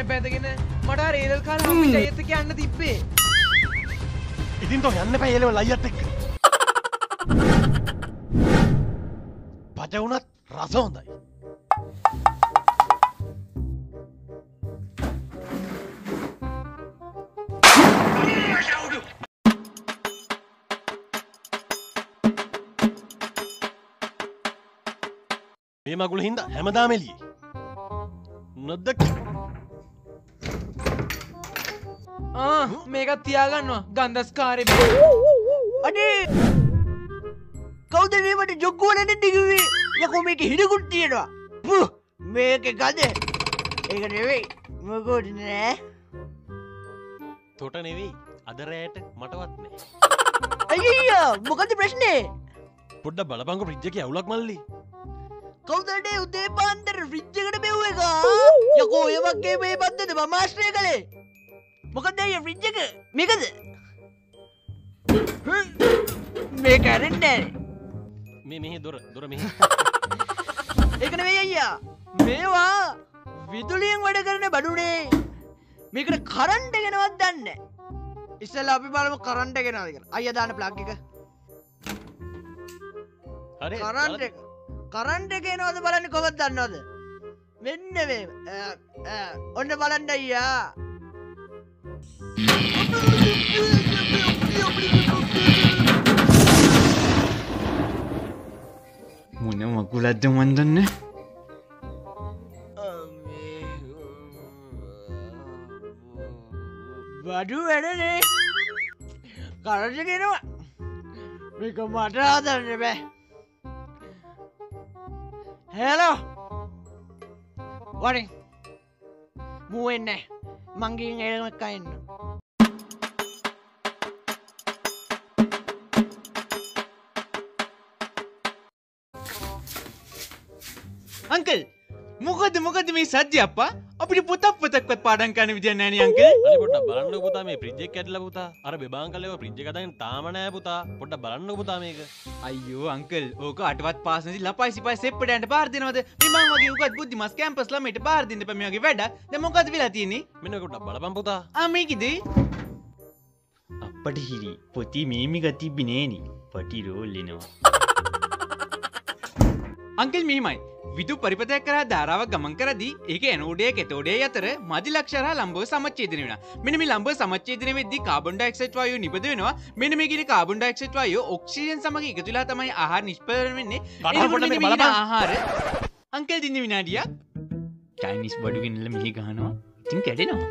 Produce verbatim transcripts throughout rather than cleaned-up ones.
පැදගෙන මට රේදල් කාලා හම්බෙච්ච අයත් එක්ක යන්න තිබ්බේ. ඉතින් තෝ යන්න බෑ එළවල අයියත් එක්ක. පච වුණත් රස හොඳයි. මේ මගුල හින්දා හැමදාම එළියේ. නොදකි. ආ මේකත් තියාගන්නවා ගන්ධස්කාරේ. අනේ කවුද මේ මට ජොග්ගු වලට දිගුවේ? යකෝ මේකේ හිඩකුත් තියෙනවා. පුh මේකේ ගඳ. ඒක නෙවෙයි. මොකෝද නෑ. තොට නෙවෙයි. අද රැයට මටවත් නෑ. අයියෝ මොකද ප්‍රශ්නේ? පොඩ්ඩක් බලපංකො ෆ්‍රිජ් එකේ අවුලක් මල්ලි. කවුදට උදේ පාන්දර ෆ්‍රිජ් එකට බෙව්ව එක? යකෝ ඔය වගේ මේ බද්දද මම ආශ්‍රය කළේ? මොකද අයියා ෆ්‍රිජ් එක? මේකද? මේක ඇරෙන්නේ මේ මෙහි දොර දොර මෙහි. ඒක නෙවෙයි අයියා. මේවා විදුලියෙන් වැඩ කරන බඩුනේ. මේකට කරන්ට් ගෙනවත් දන්නේ නැහැ. ඉස්සෙල්ලා අපි බලමු කරන්ට් එක ගෙනවද කියලා. අයියා දාන්න ප්ලග් එක. හරි. කරන්ට් එක. කරන්ට් එක එනවද බලන්න කොහොමද දන්නවද? මෙන්න මේ ඔන්න බලන්න අයියා. මොන මකුලක්ද මන් දන්නේ. බඩු වැඩනේ. කරන්ට් එක එනවා. මේක මට හදන්න බෑ. හෙලෝ වරින් මූවෙන්නේ මංගින් එළම එක එන්න. අංකල් මොකද මොකද මේ සද්ද අප්පා? අපිට පොතක් පොතක්වත් පාඩම් කරන්න විදියක් නැහැ නේ අංකල්. අනේ පොඩ්ඩක් බලන්නකෝ පුතා මේ ෆ්‍රිජ් එක කැඩලා පුතා. අර බෙබාංකල් ඒවා ෆ්‍රිජ් එක දාගෙන තාම නෑ පුතා. පොඩ්ඩක් බලන්නකෝ පුතා මේක. අයියෝ අංකල් ඕක අටවත් පාස් නැති ලපයි සිපයි සෙප්පට යන්න පාර දෙනවද? මේ මං වගේ උගත් බුද්ධිමත් කැම්පස් ළමයිට පාර දෙන්න එපා මේ වගේ වැඩ. දැන් මොකද වෙලා තියෙන්නේ? මෙන්න පොඩ්ඩක් බලපන් පුතා. ආ මේකද? අප්පට හිරි පොති මේමි ගති බිනේනි. පටි රෝල් එනවා. අංකල් මෙහිමයි. විදු පරිපතයක් කරා ධාරාවක් ගමන් කරදී ඒක ඇනෝඩය කැතෝඩය අතර මධි ලක්ෂර ලම්බව සමච්ඡේදනය වෙනවා. මෙන්න මේ ලම්බව සමච්ඡේදනය වෙද්දී කාබන් ඩයොක්සයිඩ් වායුව නිපද වෙනවා. මෙන්න මේ කියන කාබන් ඩයොක්සයිඩ් වායුව ඔක්සිජන් සමග එකතු වෙලා තමයි ආහාර නිෂ්පදනය වෙන්නේ. පොඩ්ඩක් මේක බලපන්. ආහාර අංකල් දින්න විනාඩියක්. චයිනීස් බඩු ගෙනල්ලා මෙහි ගහනවා. ඉතින් කැඩෙනවා.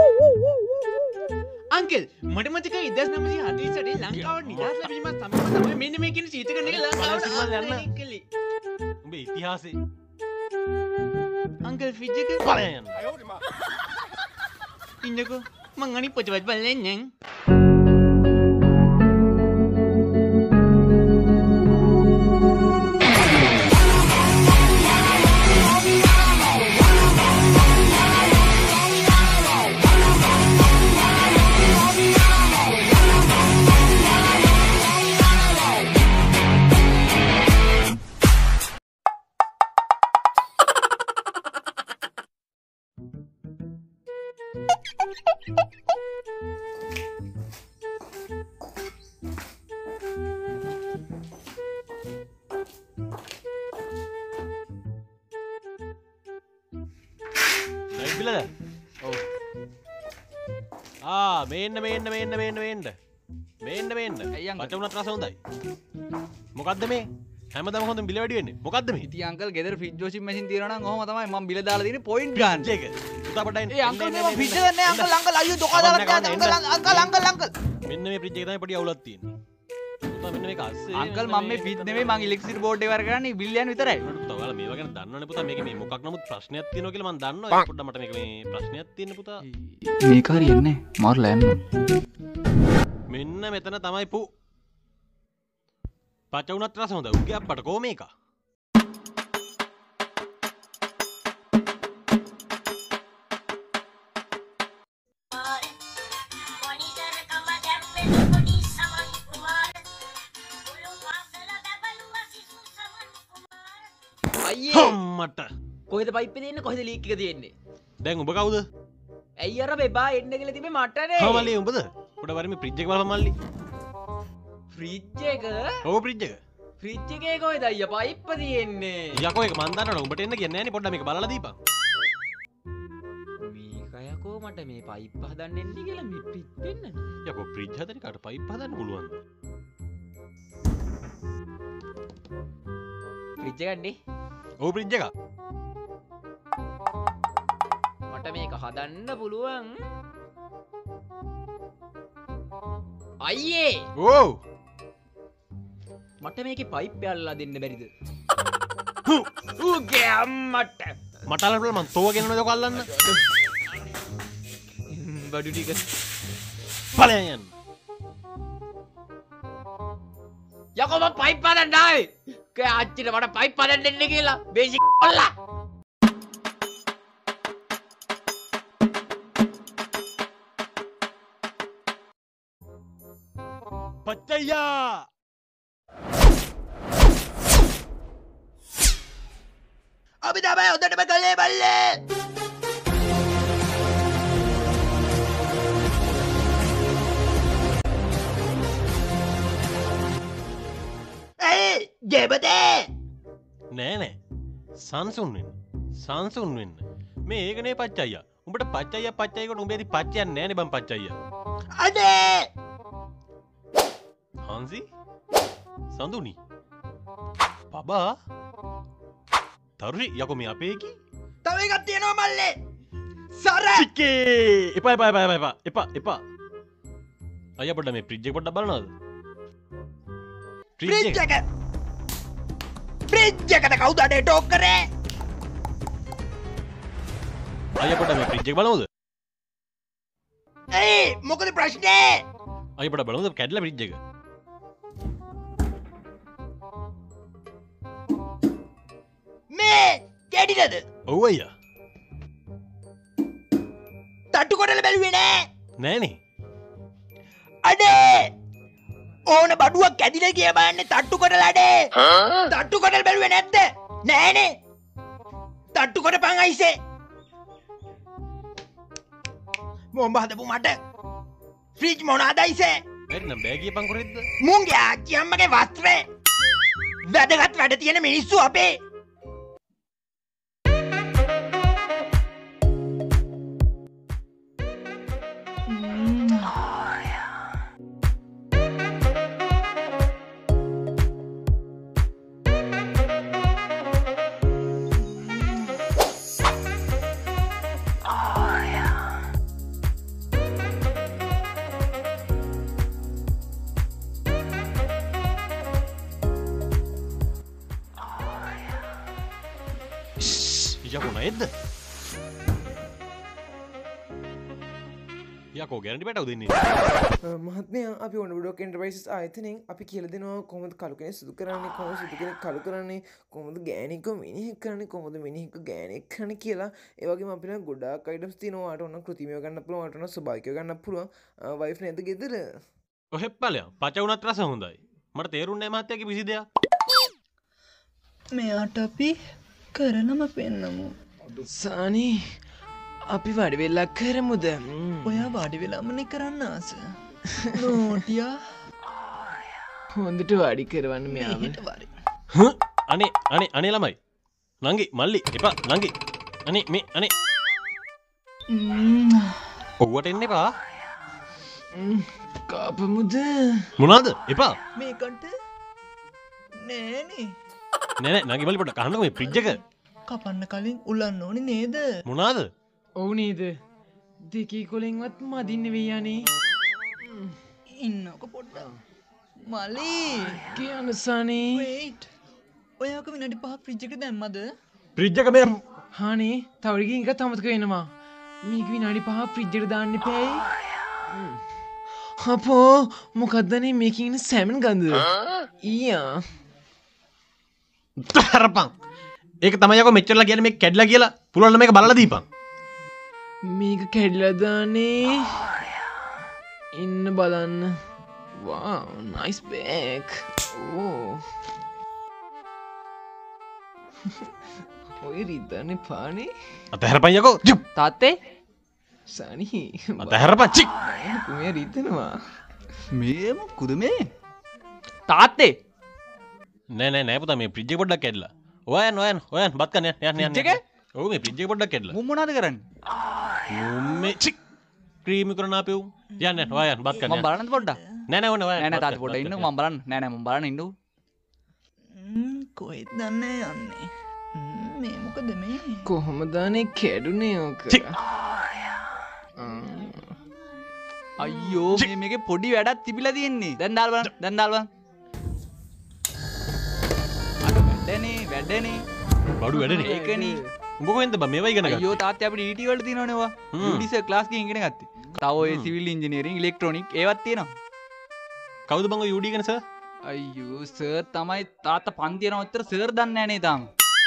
අංකල් මට මතකයි දෙදාස් නවසිය හතළිස් අටේ ලංකාවට නිදහස් ලැබීමත් සමගම තමයි මෙන්න මේ කියන සීතකරණ එක ලංකාවට ආරම්භ කළේ. උඹේ ඉතිහාසෙ අංකල් ෆ්‍රිජ් එක බලයන්. ඉන්නකෝ මං අනිත් පොතවත් බලන්නේ නැහැ. ආ මේන්න මේන්න මේන්න මේන්න මේන්න මේන්න මේන්න පච වුණත් රස හොඳයි. මොකද්ද මේ හැමදාම හොඳ බිල වැඩි වෙන්නේ? මොකද්ද මේ? ඉතින් අංකල් ගෙදර ෆ්‍රිජ් වොෂින් මැෂින් තියනවා නම් ඔහොම තමයි මම බිල දාලා තියෙන්නේ පොයින්ට් ගන්න. ඒක. පුතා පටයි. ඒ අංකල් මේව ෆ්‍රිජ් එක නෑ අංකල් අංකල් අයියෝ දොකා දාලා ගන්න අංකල් අංකල් අංකල් අංකල්. මෙන්න මේ ෆ්‍රිජ් එකේ තමයි පොඩි අවුලක් තියෙන්නේ. පුතා මෙන්න මේක අස්සේ. අංකල් මම මේ ෆ්‍රිජ් නෙමෙයි මම ඉලෙක්ට්‍රිසිටි බෝඩ් එක වැඩ කරන්නේ බිල් යන විතරයි. පුතා ඔයාලා මේවා ගැන දන්නවනේ පුතා මේක මේ මොකක් නමුත් ප්‍රශ්නයක් තියෙනවා කියලා මම දන්නවා. ඒක පොඩ්ඩක් මට මේක මේ ප්‍රශ්නයක් තියෙන පුතා. මේක හරියන්නේ මාර්ලා යන්න. මෙන්න මෙතන තමයි පු. පච වුණත් රස හොඳයි. උගේ අප්පට කො මේක? අයියේ මට කොහෙද පයිප් එක තියෙන්නේ කොහෙද ලීක් එක තියෙන්නේ? දැන් ඔබ කවුද? ඇයි අර බෙබා එන්න කියලා තිබේ මටනේ. හා මල්ලි උඹද? උඩ වරේ මේ ෆ්‍රිජ් එක බලපන් මල්ලි. ෆ්‍රිජ් එක ඔව් ෆ්‍රිජ් එක. ෆ්‍රිජ් එකේ කොහෙද අයියා පයිප්ප තියෙන්නේ. යකෝ ඒක මන් දන්නවනේ උඹට එන්න කියන්නේ නැහැ නේ පොඩ්ඩක් මේක බලලා දීපන්. මේක යකෝ මට මේ පයිප්ප හදන්න එන්නේ කියලා මේ පිට පෙන්නන. යකෝ ෆ්‍රිජ් හදන එකට පයිප් හදන්න පුළුවන්ද? ෆ්‍රිජ් එක ගන්නේ. ඔව් ෆ්‍රිජ් එක. මට මේක හදන්න පුළුවන්. අයියේ ඔව්. මට මේකේ පයිප් යල්ලා දෙන්න බැරිද? ඌගේ අම්මට මට අල්ලන්න මං තෝව ගෙනනද ඔක අල්ලන්න? බඩු ටික ඵලයන් යන්න. යකෝ මම පයිප් හදන්න ආවේ. කේ අච්චිට මට පයිප් හදන්න දෙන්න කියලා. බේසික් ඔල්ලා. පච්චයියා. අපි තමයි හොඳටම කළේ බල්ලේ. ඇයි ගෙබදේ? නෑ නෑ. සංසුන් වෙන්න. සංසුන් වෙන්න. මේ ඒකනේ පච්චයියා. උඹට පච්චයියා පච්චයියට උඹේ ඇති පච්චයක් නෑනේ බං පච්චයියා. අනේ හාන්සි සඳුනි බබා තරුෂි යකෝ මේ අපේ කි තව එකක් තියෙනවා මල්ලේ. සර චිකේ එපා එපා එපා එපා එපා එපා අයියා පොඩ්ඩක් මේ ෆ්‍රිජ් එක පොඩ්ඩක් බලනවද? ෆ්‍රිජ් එක ෆ්‍රිජ් එකට කවුද අඩේ ටෝක් කරේ? අයියා පොඩ්ඩක් මේ ෆ්‍රිජ් එක බලමුද? ඇයි මොකද ප්‍රශ්නේ? අයියා පොඩ්ඩක් බලමුද කැඩලා ෆ්‍රිජ් එක? මේ කැඩිලාද? ඔව් අයියා. තට්ටු කොටලා බැලුවේ නෑ. නෑනේ. අඩේ ඕන බඩුවක් කැඩිලා කිය බලන්නේ තට්ටු කොටලා අඩේ. තට්ටු කොටලා බැලුවේ නැද්ද? නෑනේ. තට්ටු කොටපන් අයිසේ. මොම්බ හදපු මට ෆ්‍රිජ් මොනවාද අයිසේ? එන්න බෑ කියපන් කොහෙද? මුංගේ ආච්චි අම්මගේ වස්ත්‍රේ. වැදගත් වැඩ තියෙන මිනිස්සු අපේ. යකෝ නේද? යකෝ ගැරන්ටි බටව දෙන්නේ. මහත්මයා අපි ඔන්න ඩොක් එන්ටර්ප්‍රයිසස් ආයතනයෙන් අපි කියලා දෙනවා කොහොමද කළු කෙනෙක් සුදු කරන්නේ, කොහොමද සුදු කෙනෙක් කළු කරන්නේ, කොහොමද ගෑණියෙක් මිනිහෙක් කරන්නේ, කොහොමද මිනිහෙක් ගෑණියෙක් කරන්නේ කියලා. ඒ වගේම අපිට ගොඩාක් අයිටම්ස් තියෙනවා. ඔයාලට ඔන්න කෘතිමව ගන්න පුළුවන්, ඔයාලට ඔන්න ස්වභාවිකව ගන්න පුළුවන්. වයිෆ් නේද ගෙදර? ඔහෙ ඵලයන් පච උනත් රස හොඳයි. මට තේරුන්නේ නැහැ මහත්තයාගේ විසි දෙයක්. මෙයාට අපි කරනම පෙන්නමු. සානි අපි වැඩ වෙලා කරමුද? ඔයා වාඩි වෙලාමනේ කරන්න ආස. නෝටියා හොඳට වාඩි කරවන්න මෙයාව. මෙහෙට වාඩි. අනේ අනේ අනේ ළමයි. නංගි මල්ලි එපා නංගි. අනේ මේ අනේ. ඔව්වට එන්න එපා. කාපමුද? මොනවාද? එපා. මේකට නෑනේ. නෑ නෑ නංගි මල්ලි පොඩ්ඩක් අහන්නකෝ මේ ෆ්‍රිජ් එක. කපන්න කලින් උලන්න ඕනේ නේද? මොනවාද? ඔව් නේද? දෙකී කොලෙන්වත් මදින්න වෙයි යන්නේ. ඉන්නකො පොඩ්ඩක්. මලි කියන්න සානේ. wait. ඔයාක විනාඩි පහක් ෆ්‍රිජ් එකට දැම්මද? ෆ්‍රිජ් එක මේ හානේ තව ටිකකින් එක තමතක වෙනවා. මේක විනාඩි පහක් ෆ්‍රිජ් එකට දාන්න එපායි. අපෝ මොකක්දනේ මේකේ ඉන්න සැමන් ගඳ? ඊයා. තරපන්. ඒක තමයි යකෝ මෙච්චරලා කියන්නේ මේක කැඩලා කියලා. පුළුවන් නම් මේක බලලා දීපන්. මේක කැඩලා දාන්නේ. ඉන්න බලන්න. wow nice bag. oh ඔය රිදන්නේ පානේ. අතහැරපන් යකෝ. තාත්තේ සනි අතහැර පච්චි කුමේ රීතනවා මේ මොකුද මේ තාත්තේ නෑ නෑ නෑ පුතා මේ ෆ්‍රිජ් එක පොඩ්ඩක් කැඩලා ඔයන් ඔයන් ඔයන් බත් කන්න යන්න යන්න ෆ්‍රිජ් එක? ඔව් මේ ෆ්‍රිජ් එක පොඩ්ඩක් කැඩලා මුන් මොනවද කරන්නේ මුම්මේ චි ක්‍රීමි කරන අපේ උන් යන්න යන්න ඔයන් බත් කන්න මම බලන්නද පොඩ්ඩක් නෑ නෑ ඕනේ ඔයන් නෑ නෑ තාත්තා පොඩ්ඩක් ඉන්නකෝ මම බලන්න නෑ නෑ මම බලන්න ඉන්නකෝ කොහෙත් දන්නේ යන්නේ මේ මොකද මේ කොහොමදානේ කැඩුනේ ඕක අයියෝ මේ මේකේ පොඩි වැඩක් තිබිලා තියෙන්නේ දැන් දාලා බලන්න දැන් දාලා බලන්න වැඩනේ වැඩනේ බඩු වැඩනේ ඒකනේ උඹ කොහෙන්ද බං මේවා ඉගෙන ගත්තේ අයියෝ තාත්තේ අපිට ඊටි වලට තියෙනවනේ ඔවා යුඩිසර් ක්ලාස් ගිහින් ඉගෙන ගත්තේ තව ඔය සිවිල් ඉංජිනේරින් ඉලෙක්ට්‍රොනික් ඒවත් තියෙනවා කවුද බං ඔය යූඩි ඉගෙන සර් අයියෝ සර් තමයි තාත්තා පන්ති යනවා උත්තර සර් දන්නේ නැහැ නේ තාම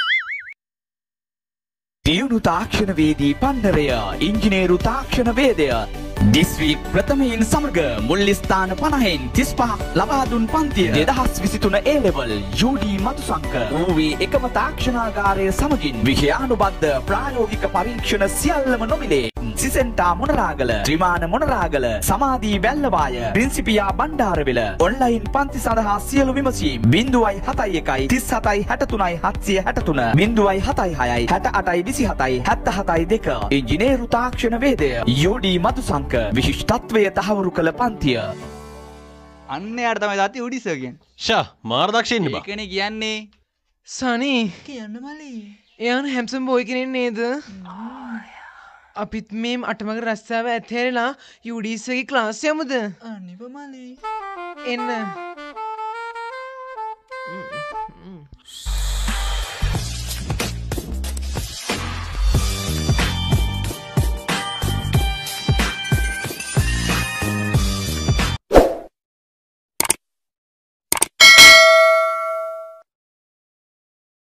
දියුණු තාක්ෂණවේදී පන්නරය ඉංජිනේරු තාක්ෂණ වේදය දිස්වීක් ප්‍රථමයෙන් සමග මුල් ස්ථාන පනහෙන් තිස්පහක් ලබා දුන් පන්තිය දෙදහස් විසිතුන ඒ ලෙවල් යූඩී මතුසංක ඌවේ එකම තාක්ෂණාගාරය සමගින් විෂයානුබද්ධ ප්‍රායෝගික පරීක්ෂණ සියල්ලම නොමිලේ සිසෙන්ටා මොනරාගල ත්‍රිමාන මොනරාගල සමාධී වැල්ලවාය ප්‍රින්සිපියා බණ්ඩාරවිල ඔන්ලයින් පන්ති සඳහා සියලු විමසීම් බිංදුවයි හතයි එකයි තිස් හතයි හැටතුනයි හත්සිය හැටතුන බිංදුවයි හතයි හයයි හැට අටයි විසි හතයි හැත්ත හතයි දෙක ඉංජිනේරු තාක්ෂණ වේදය යූඩී මතුසංක විශිෂ්ටත්වය තහවුරු කළ පන්තිය අන්න යාට තමයි තාත්තේ යුඩිසර් කියන්නේ ෂා මාර දක්ෂ ඉන්න බං ඒකනේ කියන්නේ සනි කියන්න මලී එයාන හැම්සම් බෝයි කෙනෙක් නේද අපිත් මේ අටමග රස්සාව ඇත්හැරලා යුඩීසගේ ක්ලාස් යමුද අනිව මලී එන්න